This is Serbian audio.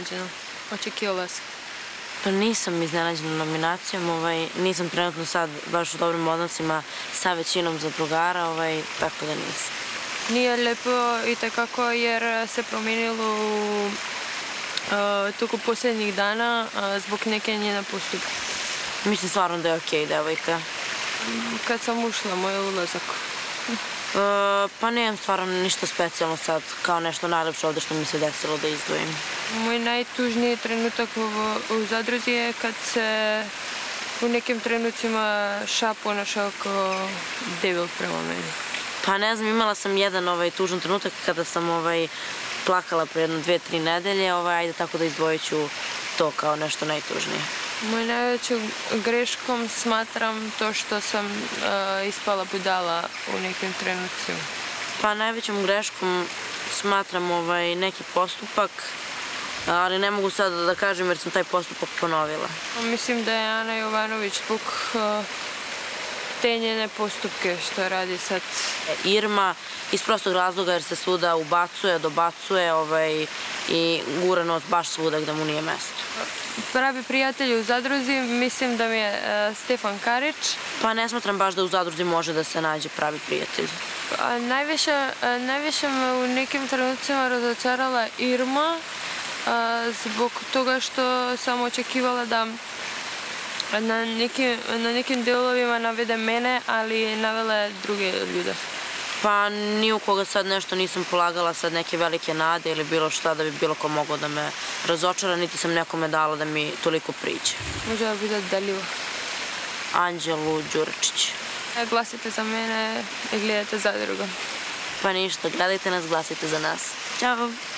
iznenađena. Očekivala sam. Pa nisam iznenađena nominacijom, nisam trenutno sad baš u dobrim odnosima sa većinom zadrugara, tako da nisam. Nije lepo i takako jer se promijenilo toku posljednjih dana zbog neke njene postupke. Mislim stvarno da je okej, devojka. Kad sam ušla, moj ulazak. Pa nemam stvarno ništa specijalno sad, kao nešto najlepše ovde što mi se desilo da izdvojim. Moj najtužniji trenutak u zadruzi je kad se u nekim trenucima Ša ponašao kao devil prema meni. Pa ne znam, imala sam jedan tužan trenutak kada sam plakala pre jedno 2-3 nedelje, ajde tako da izdvojit ću to kao nešto najtužnije. Moj najvećom greškom smatram to što sam ispala budala u nekim trenucima. Pa najvećom greškom smatram neki postupak, ali ne mogu sad da kažem jer sam taj postupak ponovila. Mislim da je Ana Jovanović zbog te njene postupke što radi sad. Irma iz prostog razloga jer se svuda ubacuje, dobacuje i gura nos baš svuda gde mu nije mesto. Pravi prijatelj u zadruzi mislim da mi je Stefan Karić. Pa ne smatram baš da u zadruzi može da se nađe pravi prijatelj. Najviše me u nekim trenucima razočarala Irma zbog toga što sam očekivala da na nekim delovima navede mene, ali navela je druge ljude. Pa ni u koga sad nešto nisam polagala sad neke velike nade ili bilo šta da bi bilo ko mogao da me razočara, niti sam nekome dala da mi toliko priđe. Može da bude daljivo. Anđelu Đuričić. Glasite za mene i gledajte Zadrugu. Pa ništa, gledajte nas, glasajte za nas. Ćao!